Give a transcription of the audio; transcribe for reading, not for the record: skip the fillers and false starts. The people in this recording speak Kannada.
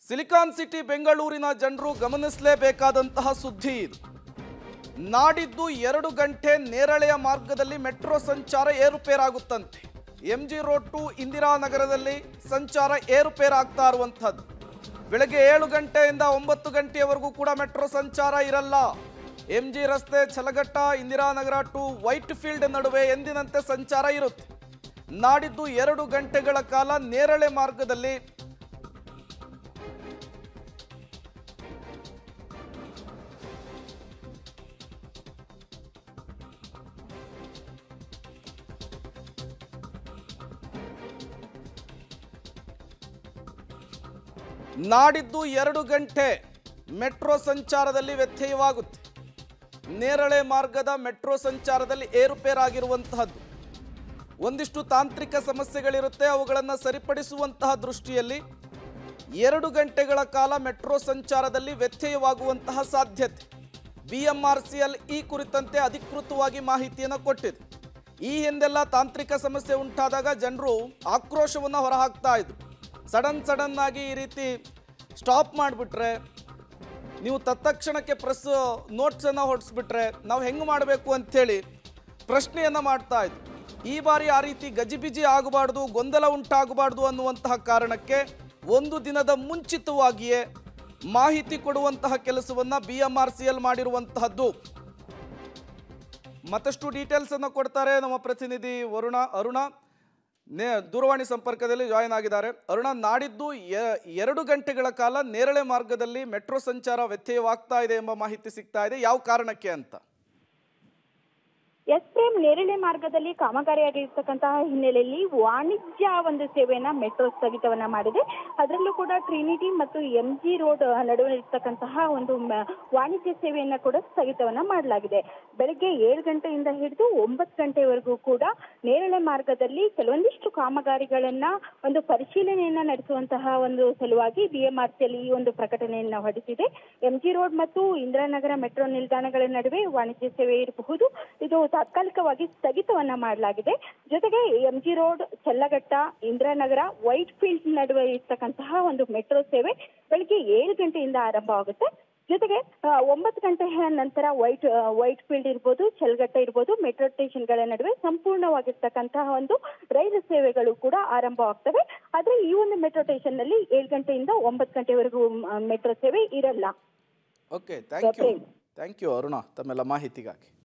ಸಿಲಿಕಾನ್ ಸಿಟಿ ಬೆಂಗಳೂರಿನ ಜನರು ಗಮನಿಸಲೇಬೇಕಾದಂತಹ ಸುದ್ದಿ ಇದು. ನಾಡಿದ್ದು 2 ಗಂಟೆ ನೇರಳೆಯ ಮಾರ್ಗದಲ್ಲಿ ಮೆಟ್ರೋ ಸಂಚಾರ ಏರುಪೇರಾಗುತ್ತಂತೆ. ಎಂಜಿ ರೋಡ್ ಟು ಇಂದಿರಾನಗರದಲ್ಲಿ ಸಂಚಾರ ಏರುಪೇರಾಗ್ತಾ ಇರುವಂಥದ್ದು. ಬೆಳಗ್ಗೆ 7 ಗಂಟೆಯಿಂದ 9 ಗಂಟೆಯವರೆಗೂ ಕೂಡ ಮೆಟ್ರೋ ಸಂಚಾರ ಇರಲ್ಲ. ಎಂಜಿ ರಸ್ತೆ, Challaghatta, Indiranagar to Whitefield ನಡುವೆ ಎಂದಿನಂತೆ ಸಂಚಾರ ಇರುತ್ತೆ. ನಾಡಿದ್ದು 2 ಗಂಟೆಗಳ ಕಾಲ ನೇರಳೆ ಮಾರ್ಗದಲ್ಲಿ ನಾಡಿದ್ದು 2 ಗಂಟೆ ಮೆಟ್ರೋ ಸಂಚಾರದಲ್ಲಿ ವ್ಯತ್ಯಯವಾಗುತ್ತೆ. ನೇರಳೆ ಮಾರ್ಗದ ಮೆಟ್ರೋ ಸಂಚಾರದಲ್ಲಿ ಏರುಪೇರಾಗಿರುವಂತಹದ್ದು. ಒಂದಿಷ್ಟು ತಾಂತ್ರಿಕ ಸಮಸ್ಯೆಗಳಿರುತ್ತೆ, ಅವುಗಳನ್ನು ಸರಿಪಡಿಸುವಂತಹ ದೃಷ್ಟಿಯಲ್ಲಿ 2 ಗಂಟೆಗಳ ಕಾಲ ಮೆಟ್ರೋ ಸಂಚಾರದಲ್ಲಿ ವ್ಯತ್ಯಯವಾಗುವಂತಹ ಸಾಧ್ಯತೆ. BMRCL ಈ ಕುರಿತಂತೆ ಅಧಿಕೃತವಾಗಿ ಮಾಹಿತಿಯನ್ನು ಕೊಟ್ಟಿದೆ. ಈ ಹಿಂದೆಲ್ಲ ತಾಂತ್ರಿಕ ಸಮಸ್ಯೆ ಉಂಟಾದಾಗ ಜನರು ಆಕ್ರೋಶವನ್ನು ಹೊರಹಾಕ್ತಾ ಇದ್ರು. ಸಡನ್ ಆಗಿ ಈ ರೀತಿ ಸ್ಟಾಪ್ ಮಾಡಿಬಿಟ್ರೆ, ನೀವು ತತ್ಕ್ಷಣಕ್ಕೆ ಪ್ರೆಸ್ ನೋಟ್ಸನ್ನು ಹೊರಡಿಸ್ಬಿಟ್ರೆ ನಾವು ಹೆಂಗೆ ಮಾಡಬೇಕು ಅಂಥೇಳಿ ಪ್ರಶ್ನೆಯನ್ನು ಮಾಡ್ತಾ ಇದ್ರು. ಈ ಬಾರಿ ಆ ರೀತಿ ಗಜಿಬಿಜಿ ಆಗಬಾರ್ದು, ಗೊಂದಲ ಉಂಟಾಗಬಾರ್ದು ಅನ್ನುವಂತಹ ಕಾರಣಕ್ಕೆ ಒಂದು ದಿನದ ಮುಂಚಿತವಾಗಿಯೇ ಮಾಹಿತಿ ಕೊಡುವಂತಹ ಕೆಲಸವನ್ನು BMRCL ಮಾಡಿರುವಂತಹದ್ದು. ಮತ್ತಷ್ಟು ಡೀಟೇಲ್ಸನ್ನು ಕೊಡ್ತಾರೆ ನಮ್ಮ ಪ್ರತಿನಿಧಿ ಅರುಣ ದೂರವಾಣಿ ಸಂಪರ್ಕದಲ್ಲಿ ಜಾಯಿನ್ ಆಗಿದ್ದಾರೆ. ಅರುಣ, ನಾಡಿದ್ದು 2 ಗಂಟೆಗಳ ಕಾಲ ನೇರಳೆ ಮಾರ್ಗದಲ್ಲಿ ಮೆಟ್ರೋ ಸಂಚಾರ ವ್ಯತ್ಯಯವಾಗ್ತಾ ಇದೆ ಎಂಬ ಮಾಹಿತಿ ಸಿಗ್ತಾ ಇದೆ. ಯಾವ ಕಾರಣಕ್ಕೆ ಅಂತ? ಎಸ್ಪ್ರೇಮ್ ನೇರಳೆ ಮಾರ್ಗದಲ್ಲಿ ಕಾಮಗಾರಿಯಾಗಿರ್ತಕ್ಕಂತಹ ಹಿನ್ನೆಲೆಯಲ್ಲಿ ವಾಣಿಜ್ಯ ಒಂದು ಸೇವೆಯನ್ನ ಮೆಟ್ರೋ ಸ್ಥಗಿತವನ್ನ ಮಾಡಿದೆ. ಅದರಲ್ಲೂ ಕೂಡ ಟ್ರಿನಿಟಿ ಮತ್ತು MG ರೋಡ್ ನಡುವೆ ಇರ್ತಕ್ಕಂತಹ ಒಂದು ವಾಣಿಜ್ಯ ಸೇವೆಯನ್ನ ಕೂಡ ಸ್ಥಗಿತವನ್ನ ಮಾಡಲಾಗಿದೆ. ಬೆಳಗ್ಗೆ 7 ಗಂಟೆಯಿಂದ ಹಿಡಿದು 9 ಗಂಟೆವರೆಗೂ ಕೂಡ ನೇರಳೆ ಮಾರ್ಗದಲ್ಲಿ ಕೆಲವೊಂದಿಷ್ಟು ಕಾಮಗಾರಿಗಳನ್ನ ಒಂದು ಪರಿಶೀಲನೆಯನ್ನ ನಡೆಸುವಂತಹ ಒಂದು ಸಲುವಾಗಿ BMRCL ಈ ಒಂದು ಪ್ರಕಟಣೆಯನ್ನ ಹೊರಡಿಸಿದೆ. MG ರೋಡ್ ಮತ್ತು ಇಂದಿರಾನಗರ ಮೆಟ್ರೋ ನಿಲ್ದಾಣಗಳ ನಡುವೆ ವಾಣಿಜ್ಯ ಸೇವೆ ಇರಬಹುದು, ಇದು ತಾತ್ಕಾಲಿಕವಾಗಿ ಸ್ಥಗಿತವನ್ನ ಮಾಡಲಾಗಿದೆ. ಜೊತೆಗೆ MG road, Challaghatta, Indiranagar, Whitefield ನಡುವೆ ಇರ್ತಕ್ಕಂತಹ ಒಂದು ಮೆಟ್ರೋ ಸೇವೆ ಬೆಳಿಗ್ಗೆ 7 ಗಂಟೆಯಿಂದ ಆರಂಭವಾಗುತ್ತೆ. ಜೊತೆಗೆ 9 ಗಂಟೆಯ ನಂತರ ವೈಟ್ ಫೀಲ್ಡ್ ಇರ್ಬೋದು, ಚಲ್ಲಘಟ್ಟ ಇರ್ಬೋದು, ಮೆಟ್ರೋ ಸ್ಟೇಷನ್ಗಳ ನಡುವೆ ಸಂಪೂರ್ಣವಾಗಿರ್ತಕ್ಕಂತಹ ಒಂದು ರೈಲು ಸೇವೆಗಳು ಕೂಡ ಆರಂಭವಾಗ್ತವೆ. ಆದ್ರೆ ಈ ಒಂದು ಮೆಟ್ರೋ ಸ್ಟೇಷನ್ ನಲ್ಲಿ 7 ಗಂಟೆಯಿಂದ 9 ಗಂಟೆವರೆಗೂ ಮೆಟ್ರೋ ಸೇವೆ ಇರಲ್ಲ. ಓಕೆ, ಥ್ಯಾಂಕ್ ಯು ಅರುಣ ತಮ್ಮೆಲ್ಲ ಮಾಹಿತಿಗಾಗಿ.